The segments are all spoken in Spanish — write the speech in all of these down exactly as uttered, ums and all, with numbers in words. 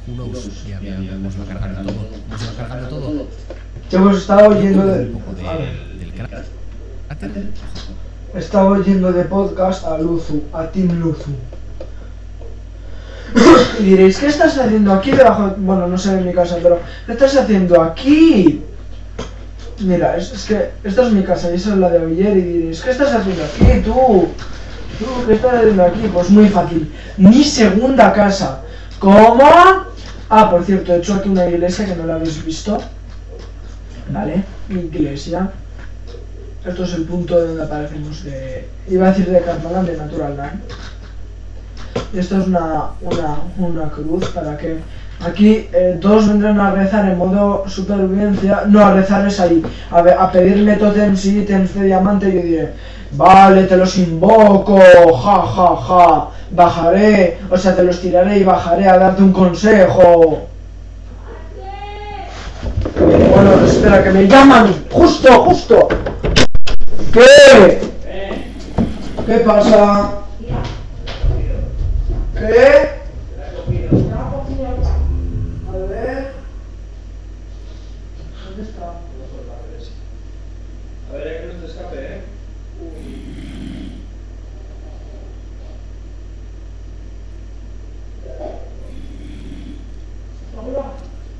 Unos, ya, ya, ya, vamos a cargar todo. Vamos a cargar todo. Yo hemos estado oyendo de... Un poco de, del cráter. He estado oyendo de podcast a Luzu, a Team Luzu. Y diréis, ¿qué estás haciendo aquí debajo? Bueno, no sé en mi casa, pero ¿qué estás haciendo aquí? Mira, es, es que esta es mi casa y esa es la de ayer y diréis, ¿qué estás haciendo aquí tú? ¿Tú qué estás haciendo aquí? Pues muy fácil, mi segunda casa. ¿Cómo? Ah, por cierto, he hecho aquí una iglesia que no la habéis visto. Vale, mi iglesia. Esto es el punto donde aparecemos de... Iba a decir de Carmalan, de Natural Nine. Y esto es una, una, una cruz para que... Aquí eh, todos vendrán a rezar en modo supervivencia. No, a rezar es ahí. A, a pedirme totems y ítems de diamante y yo diré... Vale, te los invoco, ja, ja, ja. Bajaré, o sea, te los tiraré y bajaré a darte un consejo. Bueno, espera, que me llaman. Justo, justo. ¿Qué? ¿Qué pasa? ¿Qué? A ver. ¿Dónde está? A ver, que no te escape, ¿eh? Laura,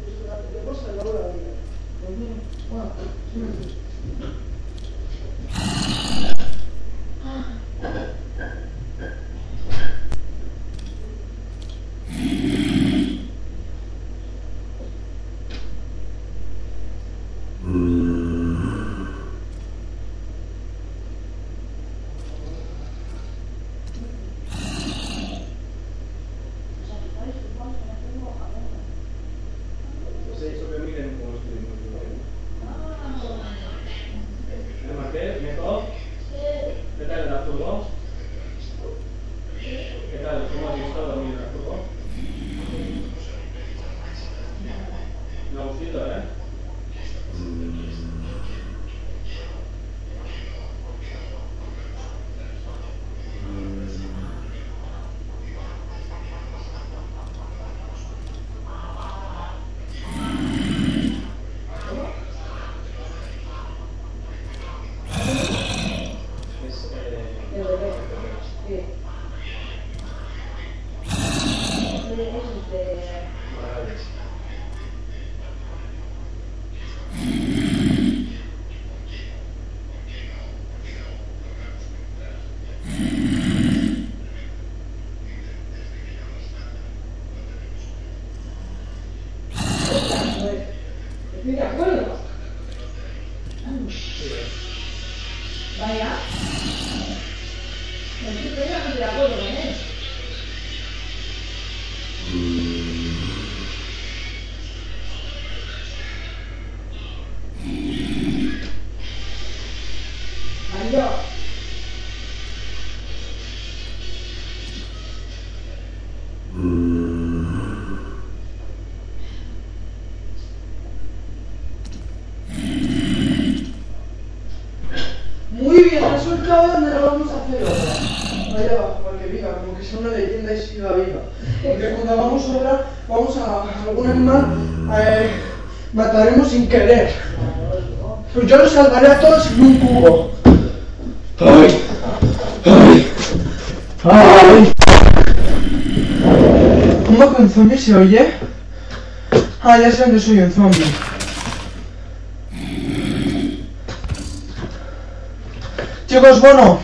¿estoy de acuerdo? Vaya. Estoy plenamente de acuerdo con él. Adiós. Muy bien, resulta dónde lo vamos a hacer ahora. Allá abajo, para que viva, como que sea una leyenda y siga viva. Porque cuando hagamos obra, vamos a, a algún animal, eh, mataremos sin querer. Pues yo los salvaré a todos en un cubo. ¡Ay! ¡Ay! ¡Ay! ¿Cómo que un zombie se oye? Ah, ya sé dónde soy un zombie. Chicos, bueno.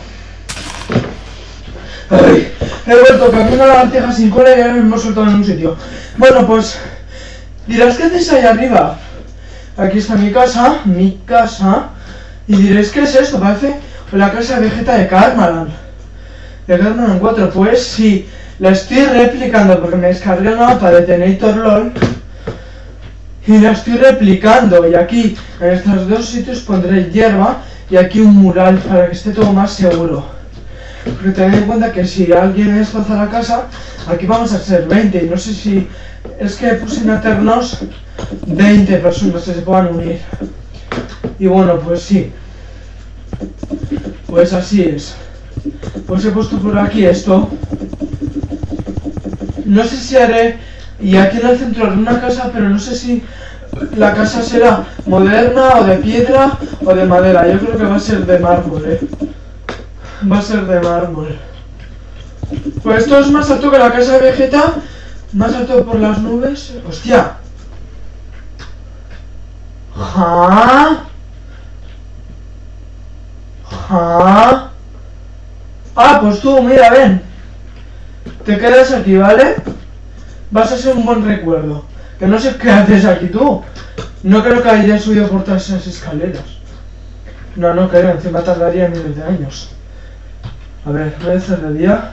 Ay, he vuelto, cambié una lagartija sin cola y ahora me hemos soltado en un sitio. Bueno, pues dirás, ¿qué haces ahí arriba? Aquí está mi casa, mi casa. Y diréis, ¿qué es esto? Parece la casa de Vegeta de Carmalan. De Carmalan cuatro, pues sí, la estoy replicando porque me descargué el mapa de Tenator LOL. Y la estoy replicando. Y aquí, en estos dos sitios, pondré hierba. Y aquí un mural para que esté todo más seguro. Porque tened en cuenta que si alguien destroza la casa, aquí vamos a ser veinte. Y no sé si es que puse en Eternos veinte personas que se puedan unir. Y bueno, pues sí. Pues así es. Pues he puesto por aquí esto. No sé si haré Y aquí en el centro hay una casa, pero no sé si la casa será moderna o de piedra o de madera. Yo creo que va a ser de mármol, eh. Va a ser de mármol. Pues esto es más alto que la casa de Vegeta. Más alto por las nubes. ¡Hostia! ¿Ja? ¿Ja? Ah, pues tú, mira, ven. Te quedas aquí, ¿vale? Vas a ser un buen recuerdo. Que no sé qué haces aquí tú. No creo que hayas subido por todas esas escaleras. No, no creo, encima tardaría miles de años. A ver, voy a hacer de día.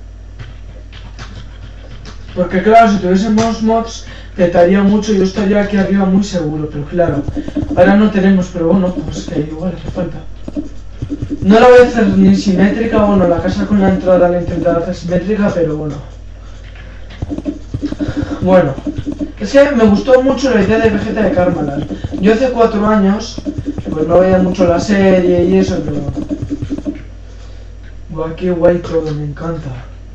Porque claro, si tuviésemos mods, petaría mucho y yo estaría aquí arriba muy seguro. Pero claro, ahora no tenemos, pero bueno, pues que igual hace falta. No la voy a hacer ni simétrica, bueno, la casa con la entrada la intentaré hacer simétrica, pero bueno. Bueno, es que me gustó mucho la idea de Vegeta de Karmaland. Yo hace cuatro años, pues no veía mucho la serie y eso, pero... Buah, qué guay todo, me encanta.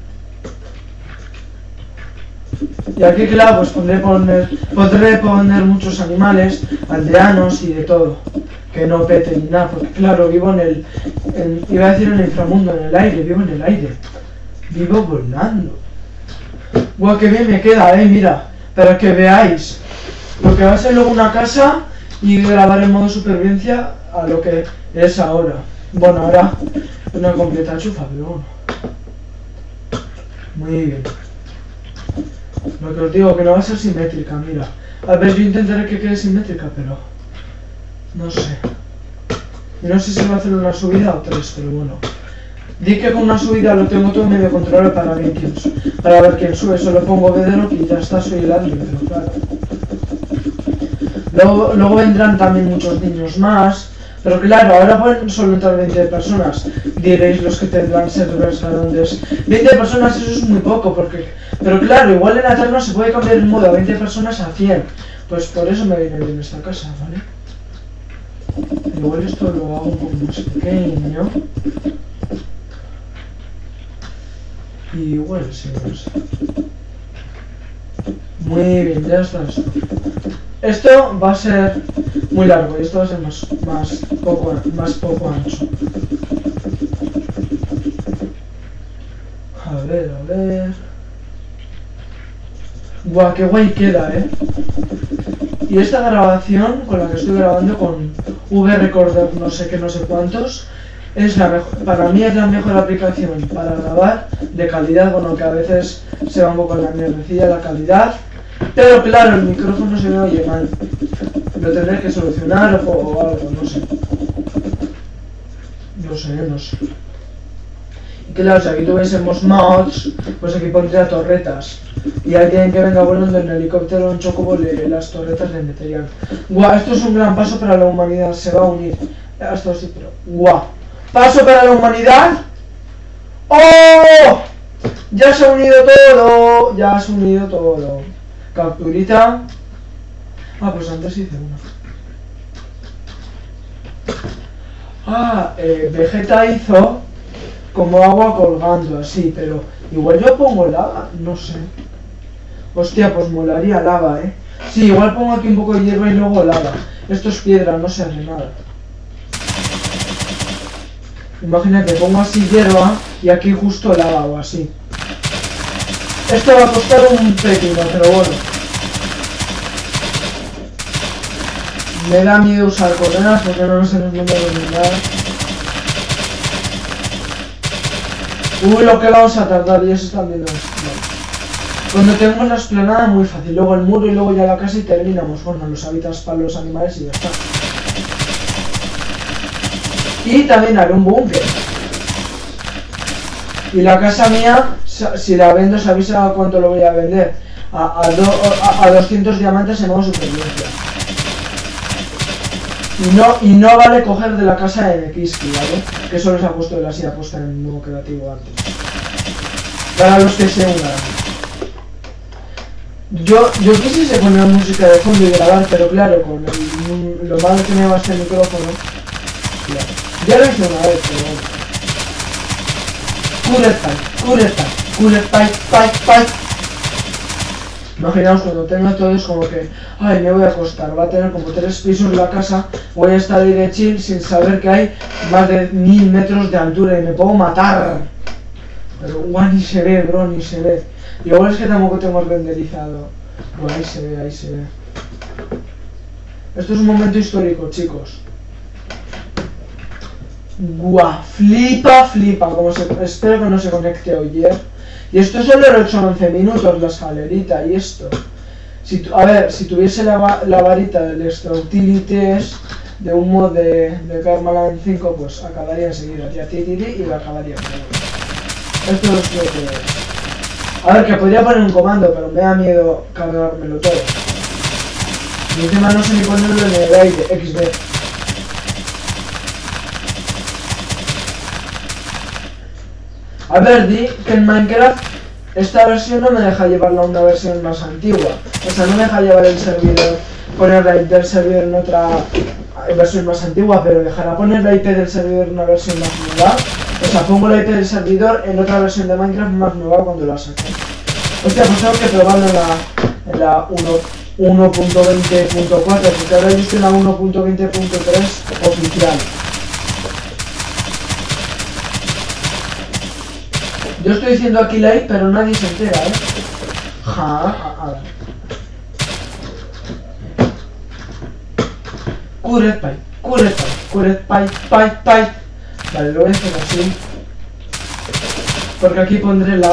Y aquí, claro, pues podré poner, podré poner muchos animales, aldeanos y de todo. Que no pete ni nada, porque claro, vivo en el... En, iba a decir en el inframundo, en el aire, vivo en el aire. Vivo volando. Guau, qué bien me queda, eh, mira. Para que veáis. Lo que va a ser luego una casa y grabar en modo supervivencia a lo que es ahora. Bueno, ahora una completa chufa, pero bueno. Muy bien. Lo que os digo, que no va a ser simétrica, mira. A ver, yo intentaré que quede simétrica, pero... No sé. Y no sé si va a hacer una subida o tres, pero bueno. Di que con una subida lo tengo todo medio controlado para ver quién sube. Para ver quién sube, solo pongo Bedrock y ya está, soy el árbitro, claro. Luego, luego vendrán también muchos niños más. Pero claro, ahora pueden solo entrar veinte personas. Diréis los que tendrán servers grandes. veinte personas, eso es muy poco, porque... Pero claro, igual en Eterno se puede cambiar el modo a veinte personas a cien. Pues por eso me viene bien esta casa, ¿vale? Igual esto lo hago un poco más pequeño. Y igual sí, no sé. Muy bien, ya está esto. Esto va a ser muy largo y esto va a ser más, más, poco, más poco ancho. A ver, a ver... Guau, qué guay queda, eh. Y esta grabación, con la que estoy grabando con V-Recorder no sé qué, no sé cuántos, es la mejor, para mí es la mejor aplicación para grabar de calidad, bueno, que a veces se va un poco a la mierdecilla la calidad, pero claro, el micrófono se me oye mal. Lo tendré que solucionar o, o algo, no sé. No sé, no sé. Y claro, si aquí tuviésemos mods, pues aquí pondría torretas. Y alguien que venga volando en helicóptero o en chocobo, le, las torretas le meterían. Guau, esto es un gran paso para la humanidad, se va a unir. Esto sí, pero... Guau. ¡Paso para la humanidad! ¡Oh! Ya se ha unido todo, ya se ha unido todo. Capturita. Ah, pues antes hice una. Ah, eh, Vegeta hizo como agua colgando así, pero igual yo pongo lava, no sé. Hostia, pues molaría lava, eh. Sí, igual pongo aquí un poco de hierba y luego lava. Esto es piedra, no se hace nada. Imagínate, pongo así hierba y aquí justo lava o así. Esto va a costar un pepino, pero bueno. Me da miedo usar coordenadas porque no sé los números ni nada. Uy, lo que vamos a tardar y eso está viendo. Vale. Cuando tenemos la explanada muy fácil, luego el muro y luego ya la casa y terminamos. Bueno, los hábitats para los animales y ya está. Y también haré un búnker. Y la casa mía, si la vendo, ¿sabéis a cuánto lo voy a vender? A, a, do, a, a doscientos diamantes en modo supervivencia. Y no, y no vale coger de la casa de Kiski, ¿vale? Que eso les ha puesto de la silla puesta en el nuevo creativo antes. Para los que se unan. Yo, yo quisiese poner música de fondo y grabar, pero claro, con el, lo malo que me va este micrófono. Claro. Ya lo hice una vez, pero bueno. Cooler pipe, cooler pipe, cooler pipe, pipe, pipe. Imaginaos cuando tenga todo es como que, ay, me voy a acostar, va a tener como tres pisos la casa, voy a estar ahí de chill sin saber que hay más de mil metros de altura y me puedo matar. Pero guau, ni se ve, bro, ni se ve. Y igual es que tampoco tengo renderizado. Bueno, ahí se ve, ahí se ve. Esto es un momento histórico, chicos. Guau, flipa, flipa, como se, espero que no se conecte ayer. Y esto solo era ocho o once minutos, la escalerita y esto. Si tu, a ver, si tuviese la, la varita del extra utilities de un mod de, de Karmaland cinco, pues acabaría enseguida. Ya titiri y lo acabaría. Esto es lo que es. A ver, que podría poner un comando, pero me da miedo cargármelo todo. Y encima no sé ni ponerlo en el aire, equis de. A ver, di que en Minecraft esta versión no me deja llevarla a una versión más antigua. O sea, no me deja llevar el servidor, poner la I P del servidor en otra versión más antigua, pero dejará poner la I P del servidor en una versión más nueva. O sea, pongo la I P del servidor en otra versión de Minecraft más nueva cuando la saque. Hostia, pues tengo que probarlo en la, en la uno punto veinte punto cuatro, porque ahora yo estoy en la uno punto veinte punto tres oficial. Yo estoy diciendo aquí like, pero nadie se entera, ¿eh? Ja, a, a ver. Curet pai, curet pai, curet pai, pai, pai. Vale, lo voy a hacer así. Porque aquí pondré lava.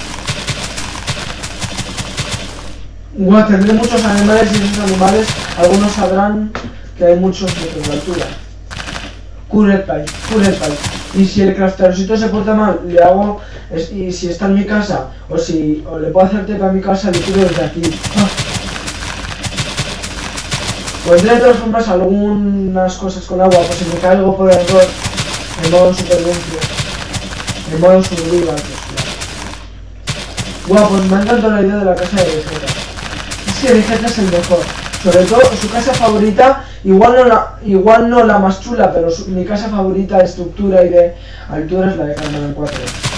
Bueno, tendré muchos animales y esos animales, algunos sabrán que hay muchos metros de altura. Curet pai, curet pai. Y si el crafterosito se porta mal, le hago, es, y si está en mi casa, o si o le puedo hacer tepa a mi casa, le tiro desde aquí. ¡Ah! Pondré de todas formas algunas cosas con agua, por si me caigo por error, en modo supervivencia, en modo survival, pues claro. Guau, pues me ha encantado la idea de la casa de Vegeta. Es que Vegeta es el mejor. Sobre todo su casa favorita, igual no la, igual no la más chula, pero su, mi casa favorita de estructura y de altura es la de Karmaland cuatro.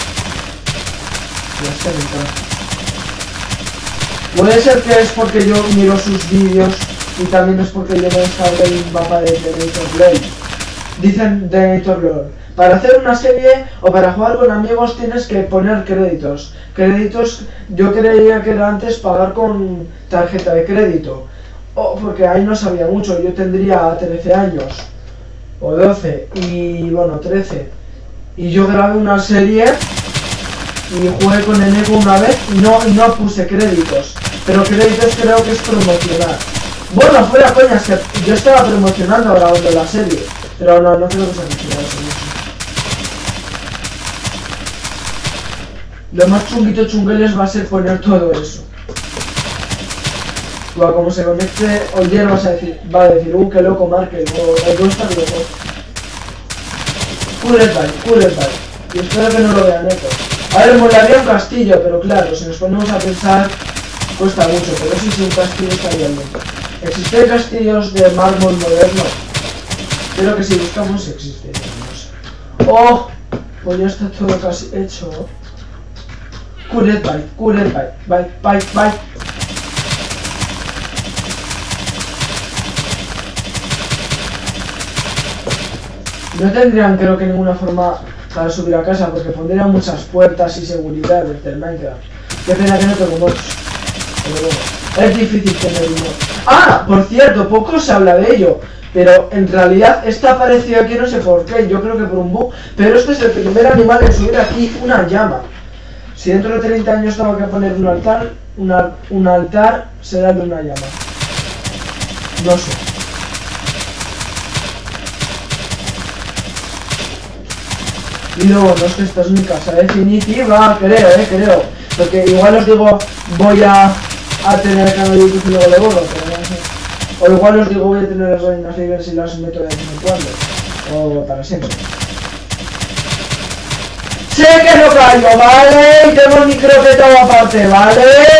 Ya está, me encanta. Puede ser que es porque yo miro sus vídeos y también es porque yo me descargué el mapa de Detonator Blade. Dicen Detonator Lore, para hacer una serie o para jugar con amigos tienes que poner créditos. Créditos, yo creía que era antes pagar con tarjeta de crédito. Oh, porque ahí no sabía mucho, yo tendría trece años, o doce, y bueno, trece. Y yo grabé una serie y jugué con el Eneco una vez y no, y no puse créditos. Pero créditos creo que es promocionar. Bueno, fuera coñas, que yo estaba promocionando grabando la serie, pero no, no creo que se mencionara eso mucho. Lo más chunguito chungueles va a ser poner todo eso. Bueno, como se conecte Oyer vas a decir, va a decir, uh, qué loco Markel, o el dos está loco. Curetbay, Curetbay. Y espero que no lo vean esto. A ver, molaría un castillo, pero claro, si nos ponemos a pensar, cuesta mucho, pero sí, sí, un castillo estaría bien. ¿Existen castillos de mármol moderno? Creo que si buscamos existen, no sé. ¡Oh! Pues ya está todo casi hecho. Curetbay, Curetbay, bye, bye, bye. No tendrían creo que ninguna forma para subir a casa porque pondrían muchas puertas y seguridad desde el Minecraft. Qué pena que no tengo mods. Pero bueno, es difícil tener un mod. ¡Ah! Por cierto, poco se habla de ello. Pero en realidad está aparecido aquí no sé por qué, yo creo que por un bug. Pero este es el primer animal en subir aquí una llama. Si dentro de treinta años tengo que poner un altar, una, un altar será de una llama. No sé. Y luego, no es que esta es mi casa definitiva, creo, eh, creo. Porque igual os digo, voy a, a tener el canal de YouTube y luego le borro, pero no sé. O igual os digo, voy a tener las reinas libres y las meto de vez en cuando. O para siempre. Sé que no callo, ¿vale? Y tengo el micro petado aparte, ¿vale?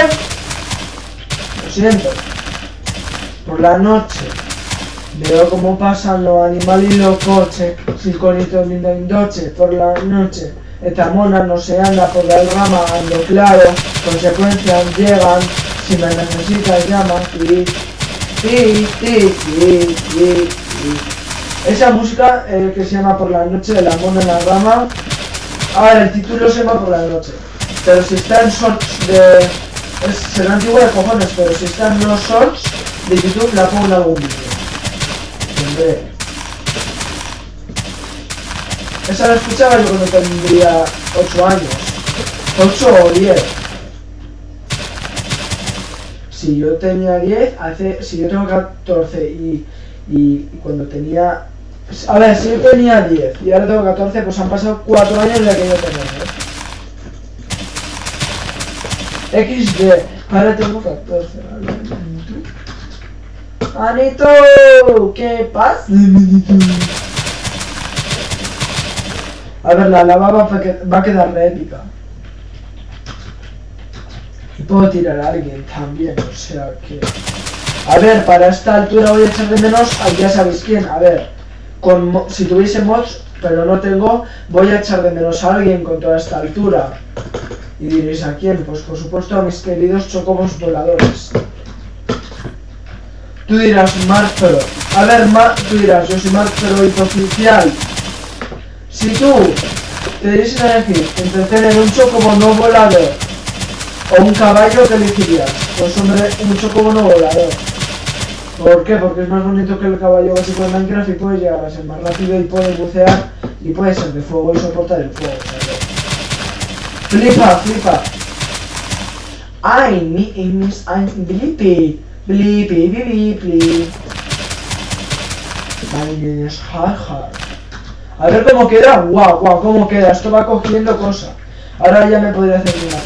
Lo siento. Por la noche. Veo cómo pasan los animales y los coches, circolitos lindo indoche, por la noche. Esta mona no se anda por la rama, ando claro, consecuencias llegan, Si me necesitas, llama. Ti, ti, ti, ti, ti, ti. Esa música eh, que se llama Por la noche del amor en la rama. Ahora el título se llama Por la noche. Pero si está en shorts de... Es, será antigua de cojones, pero si está en los shorts de YouTube la pongo en algún vídeo. Hombre. Esa la escuchaba yo cuando tendría ocho años. ocho o diez. Si yo tenía diez, hace... Si yo tengo catorce y... Y, y cuando tenía... A ver, si yo tenía diez y ahora tengo catorce, pues han pasado cuatro años de que yo tenía, ¿eh? equis de, ahora tengo catorce, ¿vale? Anito, ¿qué pasa? A ver, la lava va a, que, va a quedar re épica. Y puedo tirar a alguien también, o sea que... A ver, para esta altura voy a echar de menos a ya sabéis quién, a ver... Con, si tuviese mods, pero no tengo, voy a echar de menos a alguien con toda esta altura. Y diréis, ¿a quién? Pues por supuesto a mis queridos chocobos voladores. Tú dirás, Mark Pro. A ver, Mark, tú dirás, yo soy Mark Pro hipoficial. Si tú te dieses a elegir entre tener un chocobo no volador o un caballo, ¿qué elegirías? Pues hombre, un chocobo no volador. ¿Por qué? Porque es más bonito que el caballo básico de Minecraft y puedes llegar a ser más rápido y puedes bucear y puede ser de fuego y soportar el fuego, ¿sabes? Flipa, flipa. Ay, mi, mis, ay, blipi, blipi, blipi, blipi. Ay, es hard, hard. A ver cómo queda, guau, guau, cómo queda, esto va cogiendo cosas. Ahora ya me podría hacer una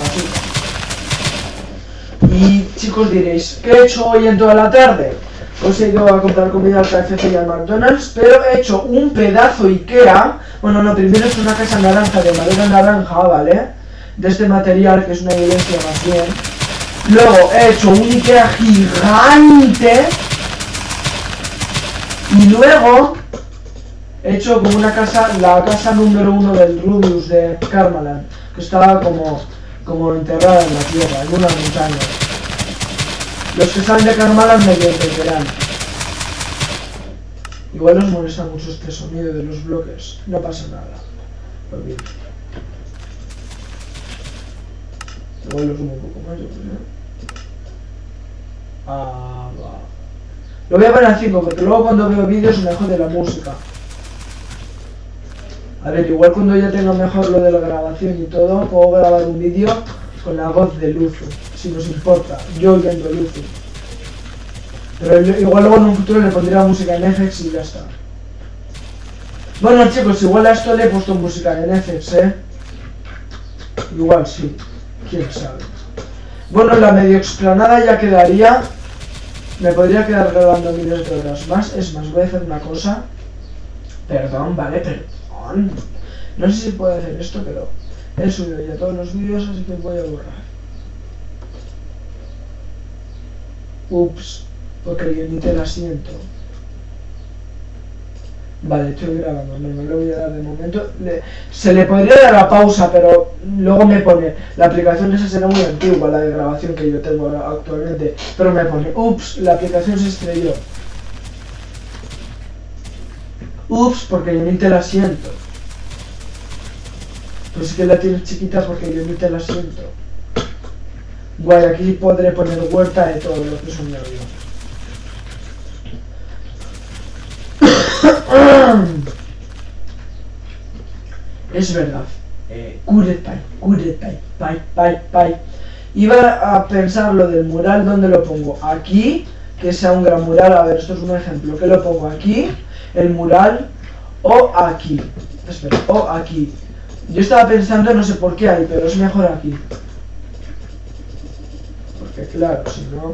pasita. Y chicos diréis, ¿qué he hecho hoy en toda la tarde? Os he ido a comprar comida al K F C y al McDonald's, pero he hecho un pedazo Ikea. Bueno, no, primero es una casa naranja, de madera naranja, ¿vale? De este material, que es una iglesia más bien. Luego he hecho un Ikea gigante. Y luego he hecho como una casa, la casa número uno del Rubius de Karmaland, que estaba como, como enterrada en la tierra, en una montaña. Los que salen de Karmaland medio entenderán. Igual os molesta mucho este sonido de los bloques. No pasa nada. Olvido. Igual lo sumo un poco más, yo creo. Ah, va. Lo voy a poner a cinco porque luego cuando veo vídeos me jode la música. A ver, igual cuando ya tenga mejor lo de la grabación y todo, puedo grabar un vídeo con la voz de Luzu, si nos importa, yo oyendo Luzu. Pero igual luego en un futuro le pondría música en F X y ya está. Bueno chicos, igual a esto le he puesto música en F X, ¿eh? Igual sí, quién sabe. Bueno, la medio explanada ya quedaría. Me podría quedar grabando miles de horas más. Es más, voy a hacer una cosa. Perdón, vale, perdón. No sé si puedo hacer esto, pero he subido ya todos los vídeos, así que voy a borrar. Ups, porque yo ni te la siento. Vale, estoy grabando, no me lo voy a dar de momento. Le, se le podría dar a pausa, pero luego me pone, la aplicación esa será muy antigua, la de grabación que yo tengo ahora actualmente, pero me pone, ups, la aplicación se estrelló. Ups, porque yo ni te la siento. Pues sí que la tienes chiquita porque yo ni te la siento. Guay, aquí podré poner huerta de todo lo que son yo. Es verdad. Eh, Kuretai, Kuretai, pai, pai, pai. Iba a pensar lo del mural, ¿dónde lo pongo? Aquí, que sea un gran mural. A ver, esto es un ejemplo. ¿Qué lo pongo? Aquí, el mural, o aquí. Espera, o aquí. Yo estaba pensando, no sé por qué ahí, pero es mejor aquí. Porque claro, si no...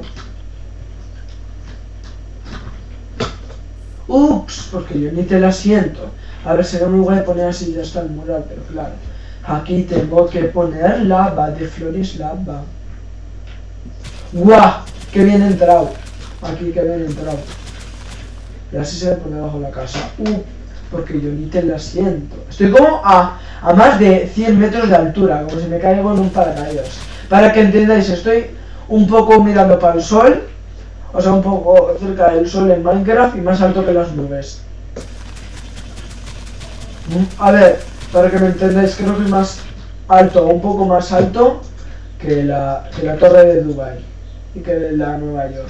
Ups, porque yo ni te la siento. A ver, será muy guay poner así y ya está el mural, pero claro. Aquí tengo que poner lava, de flores lava. ¡Guau! ¡Qué bien entrado! Aquí, qué bien entrado. Y así se me pone bajo la casa. ¡Uh! Porque yo ni te la siento. Estoy como a, a más de cien metros de altura, como si me caigo en un paracaídas. Para que entendáis, estoy un poco mirando para el sol, o sea, un poco cerca del sol en Minecraft y más alto que las nubes. A ver, para que me entendáis, creo que es más alto, un poco más alto que la, que la torre de Dubai y que la Nueva York.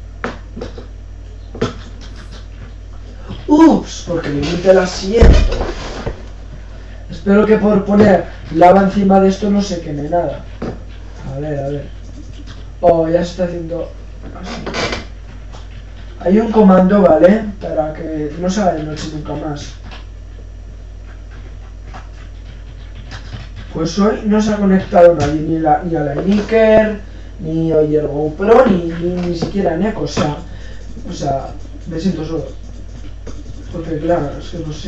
Ups, porque limite el asiento. Espero que por poner lava encima de esto no se queme nada. A ver, a ver. Oh, ya se está haciendo así. Hay un comando, ¿vale? Para que no se haga de noche nunca más. Pues hoy no se ha conectado nadie, ni, la, ni a la Nicker, ni a el GoPro, ni, ni, ni siquiera a Neko, o sea, o sea, me siento solo. Porque claro, es que no sé.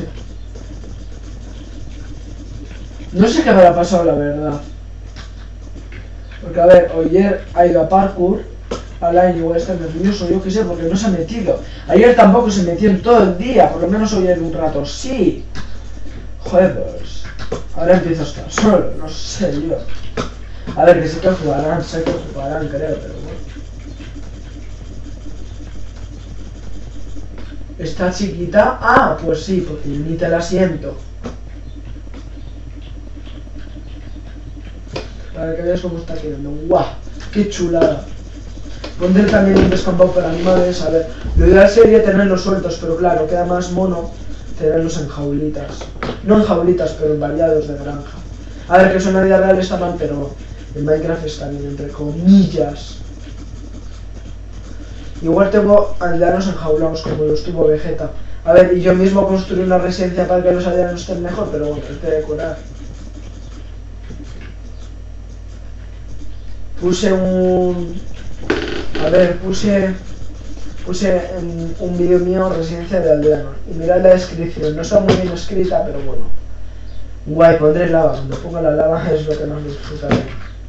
No sé qué habrá pasado, la verdad. Porque a ver, ayer ha ido a parkour, a Line igual está nervioso, yo qué sé, porque no se ha metido. Ayer tampoco se metió en todo el día, por lo menos ayer un rato sí. Joder, pues, ahora empiezo a estar solo, no sé yo. A ver, que sé que jugarán, sé que jugarán, creo, pero bueno. ¿Está chiquita? Ah, pues sí, porque ni te la siento. Para que veas cómo está quedando. ¡Guau! ¡Qué chulada! Pondré también un descampado para animales. A ver, lo ideal sería tenerlos sueltos, pero claro, queda más mono tenerlos en jaulitas. No en jaulitas, pero en variados de granja. A ver, que eso en la vida real está mal, pero en Minecraft está bien, entre comillas. Igual tengo aldeanos enjaulados, como los tuvo Vegeta. A ver, y yo mismo construí una residencia para que los aldeanos estén mejor, pero bueno, es de decorar. Puse un... A ver, puse... Puse en un vídeo mío residencia de aldeanos. Y mirad la descripción, no está muy bien escrita, pero bueno. Guay, pondré lava, cuando ponga la lava es lo que más disfrutaré.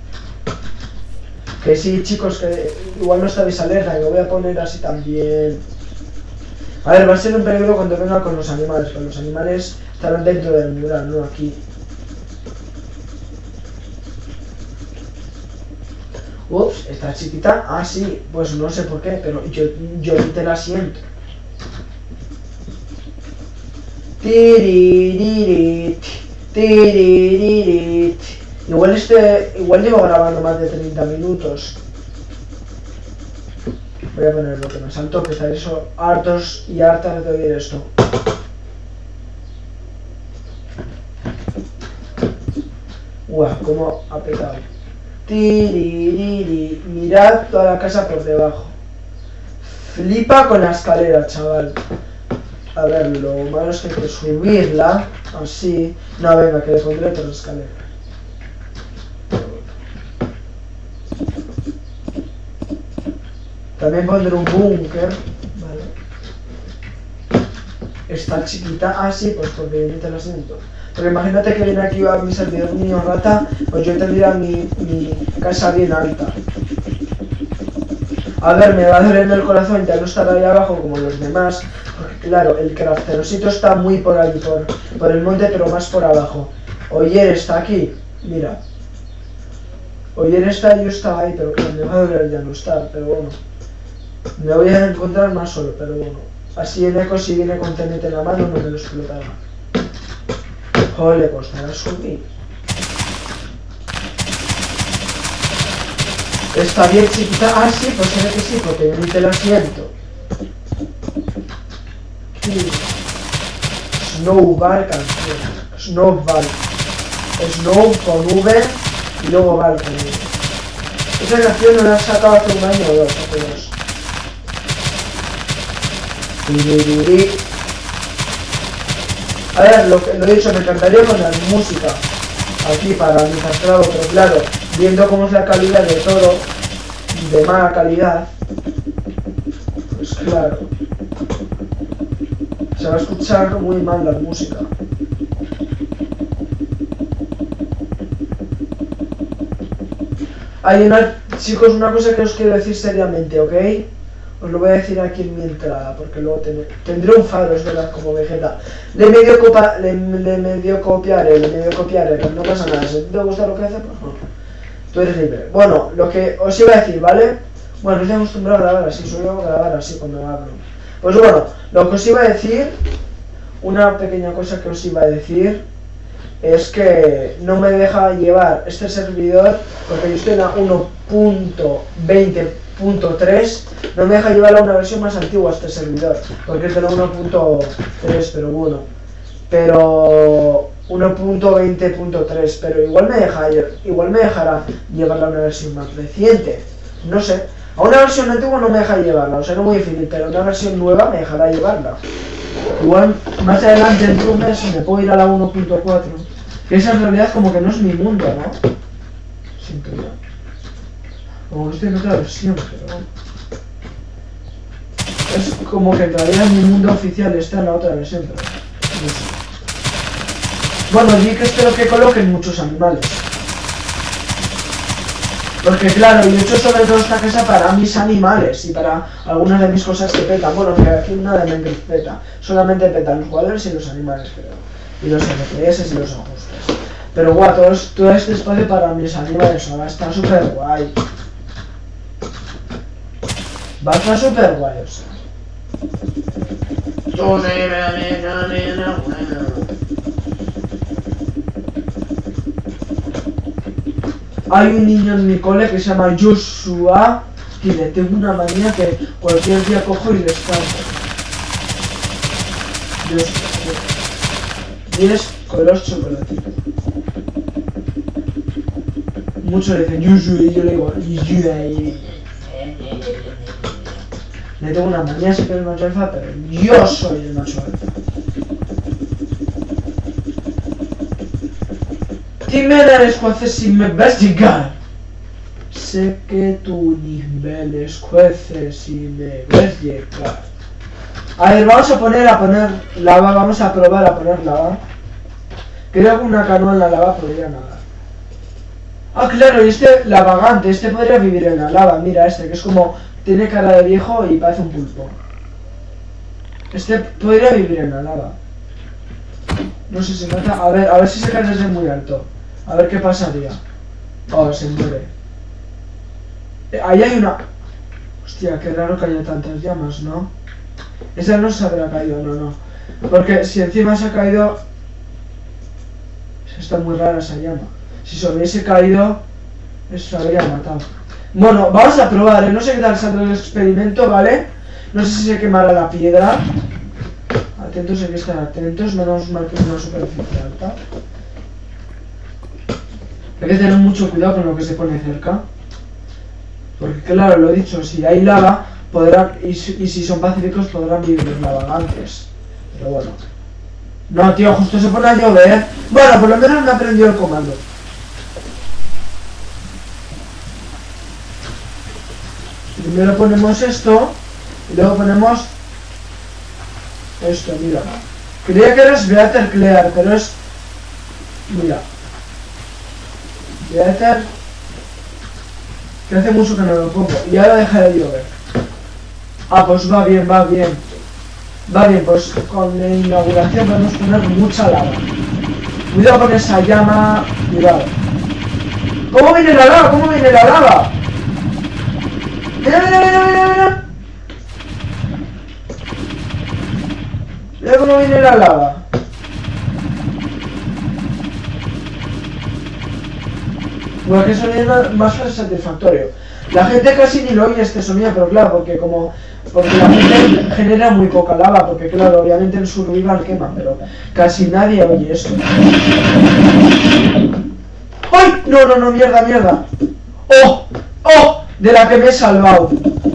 Que sí, chicos, que igual no estáis alerta, que lo voy a poner así también. A ver, va a ser un peligro cuando venga con los animales, porque los animales estarán dentro del mural, no aquí. Ups, está chiquita. Ah, sí, pues no sé por qué, pero yo, yo te la siento. Tiriririt, tiriririt. Igual este, igual llevo grabando más de treinta minutos. Voy a poner lo que me saltó, que estaréis hartos y hartas de oír esto. Guau, cómo ha petado. Tiririri, mirad toda la casa por debajo. Flipa con la escalera, chaval. A ver, lo malo es que hay que subirla, así. No, venga, que le pondré otra escalera. También pondré un búnker, vale. Está chiquita, ah sí, pues porque yo te lo siento. Porque imagínate que viene aquí a mi servidor niño rata, pues yo tendría mi, mi casa bien alta. A ver, me va a doler en el corazón ya no estar ahí abajo como los demás, porque claro, el crafterosito está muy por ahí, por, por el monte, pero más por abajo. Oyer está aquí, mira. Oyer está, yo estaba ahí, pero claro, me va a doler ya no estar, pero bueno. Me voy a encontrar más solo, pero bueno. Así el eco, si viene con T N T en la mano, no me lo explotará. Joder, le costará subir. Está bien chiquita. Ah, sí, pues se ve que sí, porque yo ni te la siento. Sí. Snowball canción. Snowball. Snow con V y luego Ball con V. Esa canción no la he sacado hace un año o dos, hace dos. A ver, lo que lo he dicho, me encantaría poner música aquí para mi teclado, pero claro, viendo cómo es la calidad de todo, de mala calidad, pues claro, se va a escuchar muy mal la música. Hay una, chicos, una cosa que os quiero decir seriamente, ¿ok? Os lo voy a decir aquí en mi entrada, porque luego ten, tendré un faro, es verdad, como Vegeta. Le medio, copa, le, le medio copiaré, le medio copiaré, pero no pasa nada. Si te gusta lo que hace, pues no. Tú eres libre. Bueno, lo que os iba a decir, ¿vale? Bueno, estoy acostumbrado a grabar así, suelo grabar así cuando hablo. Pues bueno, lo que os iba a decir, una pequeña cosa que os iba a decir, es que no me deja llevar este servidor, porque yo estoy en la uno punto veinte punto tres, no me deja llevar a una versión más antigua este servidor, porque es de la uno punto tres, pero bueno. Pero uno punto veinte punto tres, pero igual me deja igual me dejará llevarla a una versión más reciente, no sé. A una versión antigua no me deja llevarla, o sea, no muy difícil, pero a una versión nueva me dejará llevarla. Igual más adelante en un mes me puedo ir a la uno punto cuatro, que esa en realidad como que no es mi mundo, ¿no? Siento ya. Como que estoy en otra versión, pero... es como que en realidad mi mundo oficial está en la otra versión, pero... no sé. Bueno, di que espero que coloquen muchos animales. Porque claro, yo he hecho sobre todo esta casa para mis animales y para algunas de mis cosas que petan. Bueno, que aquí nada de Minecraft peta, solamente petan los jugadores y los animales, pero... y los F P S y los ajustes. Pero guau, todo, todo este espacio para mis animales, ahora está súper guay. Va a estar súper guay, o sea. Hay un niño en mi cole que se llama Joshua y le tengo una manía que cualquier día cojo y les canto. diez con los chocolatitos. Muchos le dicen Joshua y yo le digo Joshua. Le tengo una manía, sé que es el macho alfa, pero yo soy el macho alfa. Dime la respuesta si me ves llegar. Sé que tu nivel escuece si me ves llegar. A ver, vamos a poner a poner lava, vamos a probar a poner lava. Creo que una canoa en la lava podría nadar. Ah, claro, y este lavagante, este podría vivir en la lava. Mira este, que es como... tiene cara de viejo y parece un pulpo. Este podría vivir en la lava. No sé si mata... A ver, a ver si se cae desde muy alto. A ver qué pasaría. Oh, se muere. Eh, ahí hay una... Hostia, qué raro que haya tantas llamas, ¿no? Esa no se habrá caído, no, no. Porque si encima se ha caído... Está muy rara esa llama. Si se hubiese caído... Eso se habría matado. Bueno, vamos a probar, ¿eh? No sé qué tal saldrá el experimento, ¿vale? No sé si se quemará la piedra. Atentos, hay que estar atentos, menos mal que es una superficie alta. Hay que tener mucho cuidado con lo que se pone cerca. Porque claro, lo he dicho, si hay lava, podrán, y, y si son pacíficos podrán vivir los lavagantes. Pero bueno. No, tío, justo se pone a llover. Bueno, por lo menos me aprendió el comando. Primero ponemos esto y luego ponemos esto, mira. Creía que era Beater Clear, pero es... Mira. Beater... Que hace mucho que no lo pongo. Y ahora deja de llover. Ah, pues va bien, va bien. Va bien, pues con la inauguración podemos poner mucha lava. Cuidado con esa llama... Cuidado. ¿Cómo viene la lava? ¿Cómo viene la lava? Mira, mira, mira, mira, mira. Mira cómo viene la lava. Bueno, que sonido más satisfactorio. La gente casi ni lo oye este sonido, pero claro, porque como... Porque la gente genera muy poca lava, porque claro, obviamente en su survival quema, pero casi nadie oye eso. ¡Ay! No, no, no, mierda, mierda. ¡Oh! ¡Oh! De la que me he salvado.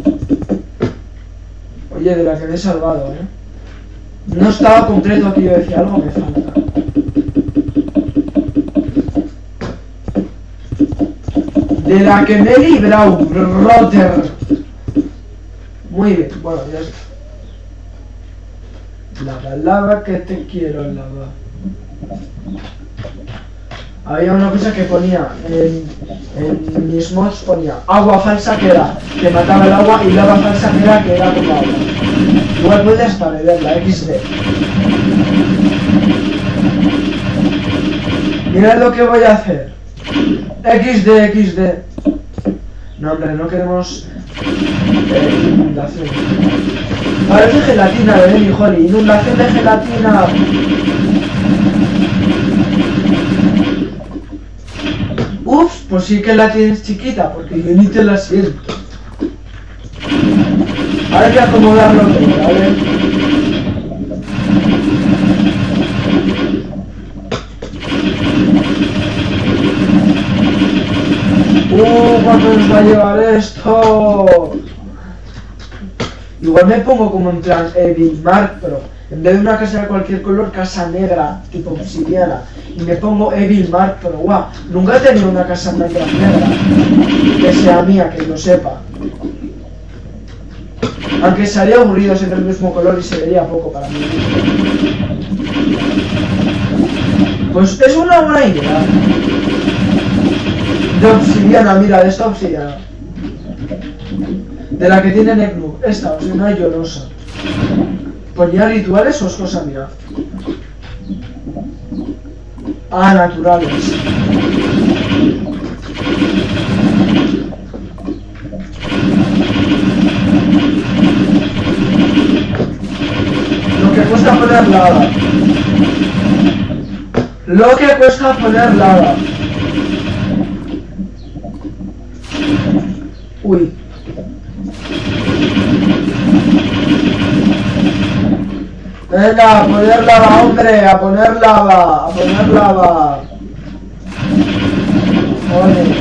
Oye, de la que me he salvado, eh. No estaba completo aquí, yo decía, algo me falta. De la que me he librado, Rotter. Muy bien, bueno, ya está. Lava, lava, que te quiero, lava. Había una cosa que ponía en, en mis mods, ponía agua falsa que era, que mataba el agua, y lava falsa que era, que era como agua. Igual puedes hasta beberla, equis de. Mirad lo que voy a hacer. equis de, equis de. No, hombre, no queremos eh, inundación. Parece gelatina, bebé, mi Holly. Inundación de gelatina. Uf, pues sí que la tienes chiquita, porque yo ni te la siento. Ahora hay que acomodarlo todo, ¿vale? Uh, ¿cuánto nos va a llevar esto? Igual me pongo como en plan Evil Mark, pero en vez de una casa de cualquier color, casa negra, tipo obsidiana. Y me pongo Evil Mark, pero guau, nunca he tenido una casa negra negra que sea mía, que lo sepa. Aunque sería aburrido siempre el mismo color y se vería poco para mí. Pues es una buena idea. De obsidiana, mira, de esta obsidiana. De la que tiene Neknub, esta, obsidiana llorosa. ¿Ponía rituales o es cosa mía? Ah, naturales. Lo que cuesta poner lava. Lo que cuesta poner lava. Uy. Venga, a poner lava, hombre, a poner lava, a poner lava. Joder.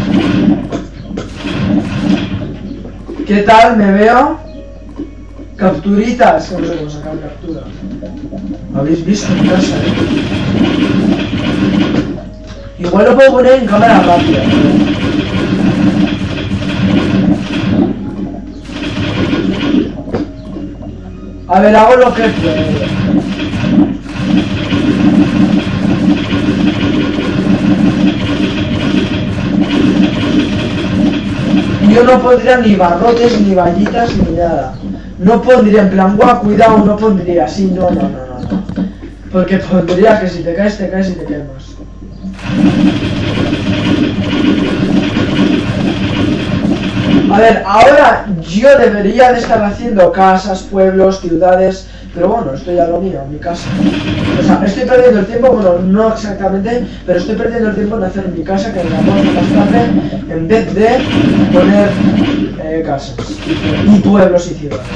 ¿Qué tal? ¿Me veo? Capturitas, que no sé cómo sacar captura. Lo habéis visto en casa, eh. Igual lo puedo poner en cámara rápida, ¿no? A ver, hago lo que puedo. Yo no pondría ni barrotes, ni vallitas, ni nada. No pondría en plan, guau, cuidado, no pondría así, no, no, no, no, no. Porque pondría que si te caes, te caes y te quemas. A ver, ahora yo debería de estar haciendo casas, pueblos, ciudades, pero bueno, esto ya lo mío, mi casa. O sea, estoy perdiendo el tiempo, bueno, no exactamente, pero estoy perdiendo el tiempo en hacer mi casa, que la puedo hacer más tarde, en vez de poner eh, casas, y pueblos y ciudades.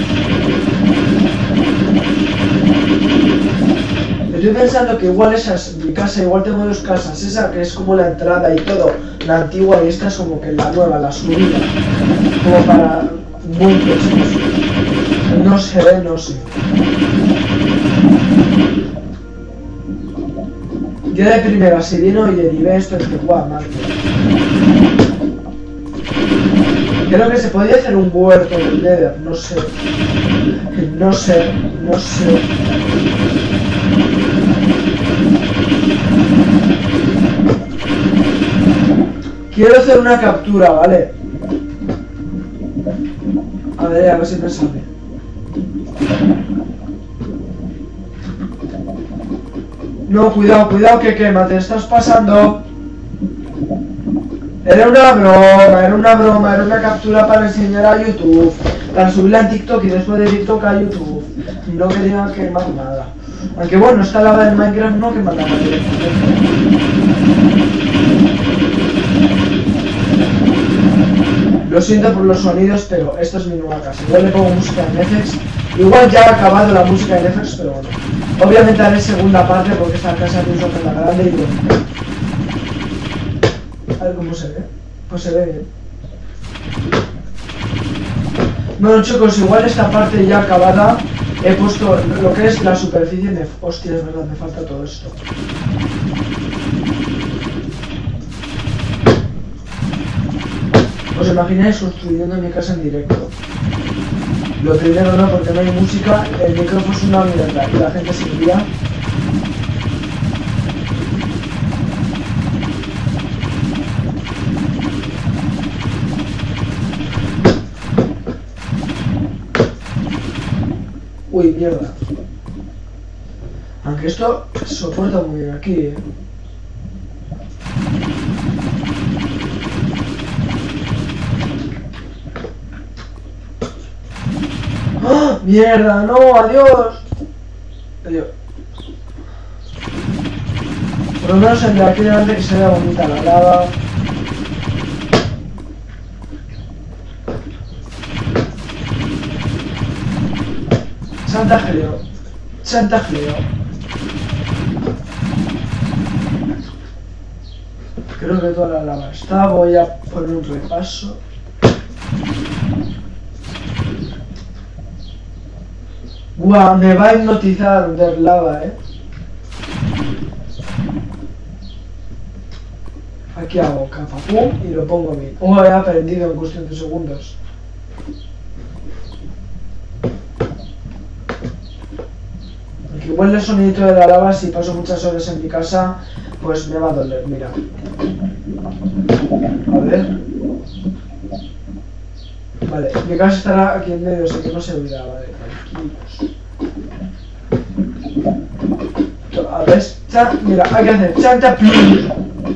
Estoy pensando que igual esa es mi casa, igual tengo dos casas, esa que es como la entrada y todo, la antigua, y esta es como que la nueva, la subida, como para muy preciso. No se ve, no sé. Yo de primera, si vino y le diré esto, es que guau, Marco. Creo que se podría hacer un huerto en el Nether, no sé. No sé, no sé. Quiero hacer una captura, ¿vale? A ver, a ver si me sale. No, cuidado, cuidado que quema, te estás pasando. Era una broma, era una broma, era una captura para enseñar a YouTube, para subirla en TikTok y después de TikTok a YouTube. No quería quemar nada. Aunque bueno, esta lava del Minecraft no quema nada. Lo siento por los sonidos, pero esto es mi nueva casa. Igual le pongo música en F X. Igual ya ha acabado la música en F X, pero bueno. Obviamente haré segunda parte porque esta casa tiene una zona grande y bueno. A ver cómo se ve. Pues se ve bien. Bueno chicos, igual esta parte ya acabada. He puesto lo que es la superficie. Me... Hostia, es verdad, me falta todo esto. ¿Os imagináis construyendo mi casa en directo? Lo primero no, porque no hay música, el micrófono es una mierda y la gente se iría. Uy, mierda. Aunque esto soporta muy bien aquí, eh. ¡Oh, mierda! ¡No! ¡Adiós! Adiós. Por lo menos el de aquí delante que se vea bonita la lava. Santa Geleo. Santa Geleo. Creo que toda la lava está. Voy a poner un repaso. Guau, me va a hipnotizar ver lava, eh. Aquí hago capa, pum, y lo pongo bien. Oh, he aprendido en cuestión de segundos. Porque igual el sonidito de la lava, si paso muchas horas en mi casa, pues me va a doler, mira. A ver. Vale, mi casa estará aquí en medio, así que no se oirá, vale, tranquilos. A ver, chan, mira, hay que hacer chanta plum.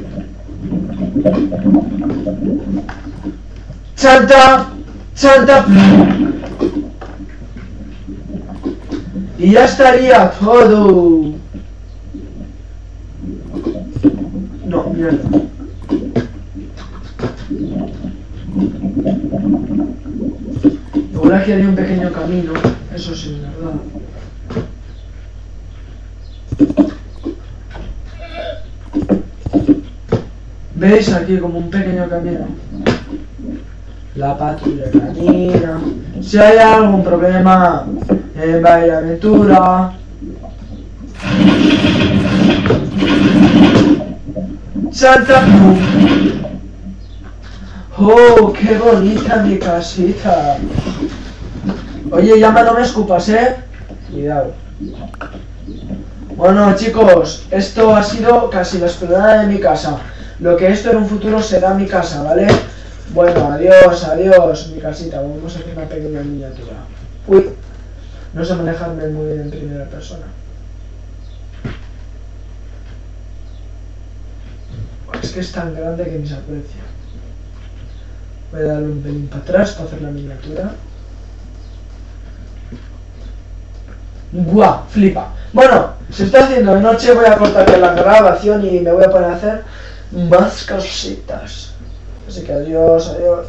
Chanta, chanta plum. Y ya estaría todo. No, mierda. Igual aquí haría un pequeño camino, eso sí, verdad. ¿Veis? Aquí como un pequeño camino. La patrulla camina. Si hay algún problema en Bahía Aventura. Santa Cruz. Oh, qué bonita mi casita. Oye, llama, no me escupas, eh. Cuidado. Bueno, chicos, esto ha sido casi la explanada de mi casa. Lo que esto en un futuro será mi casa, ¿vale? Bueno, adiós, adiós, mi casita. Vamos a hacer una pequeña miniatura. Uy, no sé manejarme muy bien en primera persona. Es que es tan grande que ni se aprecia. Voy a darle un pelín para atrás para hacer la miniatura. ¡Guau! Flipa. Bueno, se está haciendo de noche, voy a cortar la grabación y me voy a poner a hacer más cositas. Así que adiós, adiós.